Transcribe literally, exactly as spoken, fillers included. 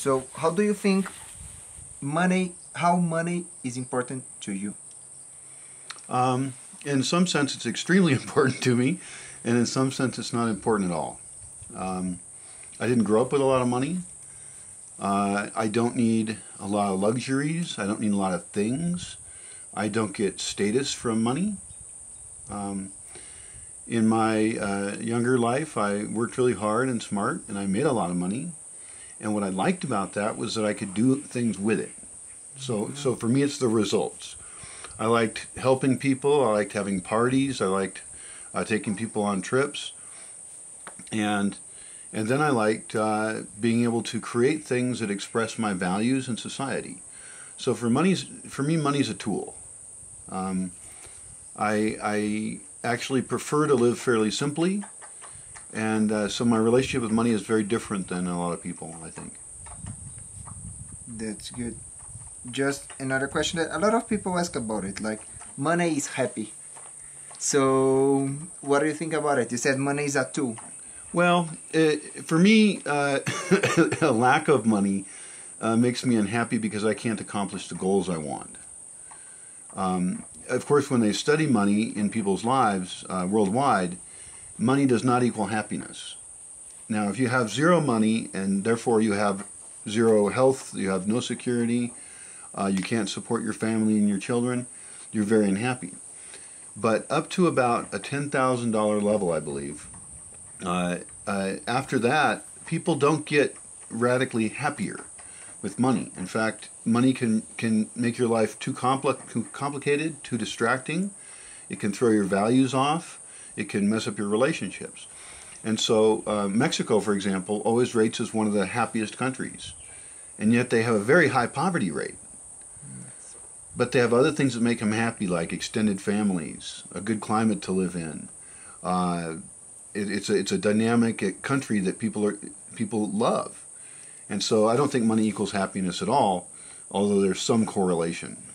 So how do you think money, how money is important to you? Um, in some sense, it's extremely important to me, and in some sense, it's not important at all. Um, I didn't grow up with a lot of money. Uh, I don't need a lot of luxuries. I don't need a lot of things. I don't get status from money. Um, in my uh, younger life, I worked really hard and smart, and I made a lot of money. And what I liked about that was that I could do things with it. So, so for me, it's the results. I liked helping people. I liked having parties. I liked uh, taking people on trips. And and then I liked uh, being able to create things that express my values in society. So for money's for me, money's a tool. Um, I I actually prefer to live fairly simply, and uh, so my relationship with money is very different than a lot of people, I think. That's good. Just another question that a lot of people ask about it, like money is happy. So what do you think about it? You said money is a tool. Well, it, for me, uh, a lack of money uh, makes me unhappy because I can't accomplish the goals I want. Um, of course, when they study money in people's lives uh, worldwide, money does not equal happiness. Now, if you have zero money and therefore you have zero health, you have no security, uh, you can't support your family and your children, you're very unhappy. But up to about a ten thousand dollar level, I believe, Uh, uh, after that, people don't get radically happier with money. In fact, money can, can make your life too, compli too complicated, too distracting. It can throw your values off. It can mess up your relationships. And so uh, Mexico, for example, always rates as one of the happiest countries. And yet they have a very high poverty rate. But they have other things that make them happy, like extended families, a good climate to live in, uh, It, it's a it's a dynamic country that people are people love, and so I don't think money equals happiness at all, although there's some correlation.